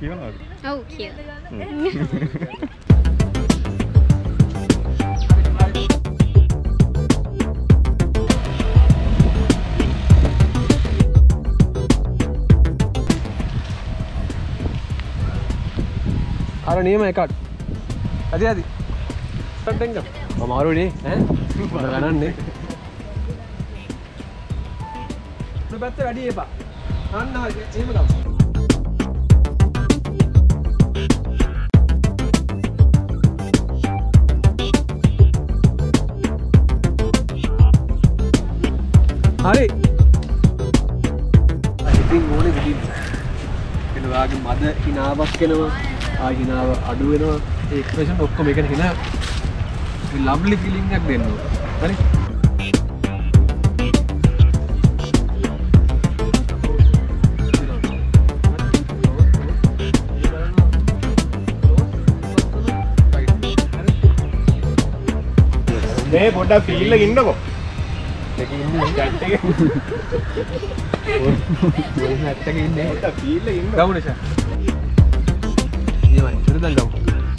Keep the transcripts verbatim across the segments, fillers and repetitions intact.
කියනවාද? ඔව් කියලා. අර නියම එකක්. අද අද. සටෙන්ග. අමාරුනේ ඈ. මොන ගණන්නේ? දෙපැත්ත වැඩි එපා. අන්න හරි. එහෙම ගමු. හරි. ඉතින් ඕනේ විදිහට. එන වාගේ මද හිනාවක් එනවා. ආ හිනාව අඩු වෙනවා. ඒ එක්ස්ප්‍රෙෂන් ඔක්කොම එකන හිනා. මේ ලව්ලි ෆීලිං එකක් දෙන්න ඕනේ. හරි. මේ පොඩ්ඩක් ෆීල් එක ඉන්නකෝ. ඒක ඉන්නේ චැට් එකේ. ඔය නැට් එකේ ඉන්නේ. පොඩ්ඩක් ෆීල් එක ඉන්න. ගමු නේෂා. ඊමයි ඉතින් ගමු.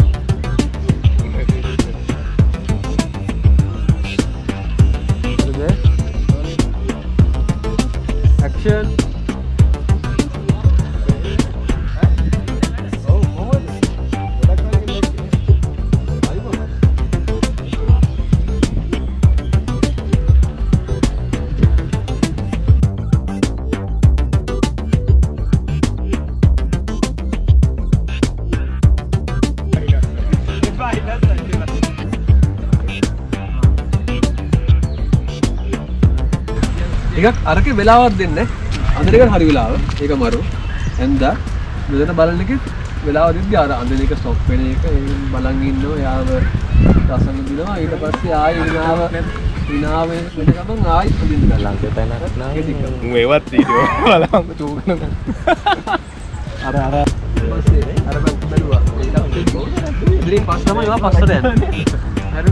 හරිද? ඇක්ෂන්. ටිකක් අරකේ වෙලාවක් දෙන්න. අඳින එක හරි වෙලාව. ඒක මරු. එන්දා මෙතන බලන්න එකෙත් වෙලාව දෙද්දි අර අඳින එක ස්ටොප් වෙන එක බලන් ඉන්නවා. යාව රසම දිනවා. ඊට පස්සේ ආයෙ විනාව විනාව වෙන ගමන් ආයෙ අඳින්න ගන්න. ලංකේ තැන නෑ. මේවත් වීඩියෝ බලන්න චූකන. අර අර පස්සේ අර මම බැලුවා. ඒකත් ඉතින් පස්ස තමයි ඒවා පස්සට යන්නේ. හරි.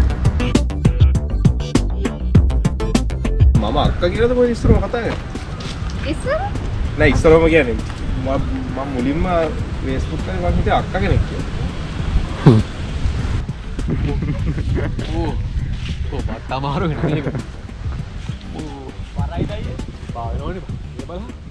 මම අක්කා කියලාද කොයි ඉස්සරම කතා කරන්නේ? ඉස්සර? නෑ ඉස්සරම කියන්නේ මම මම මුලින්ම Facebook එකේ මම හිතේ අක්කා කෙනෙක් කියලා. ඕ ඕ මට අමාරු වෙනවා මේක. ඕ පරයිදයි. බාවෙනවනේ. මේ බලන්න.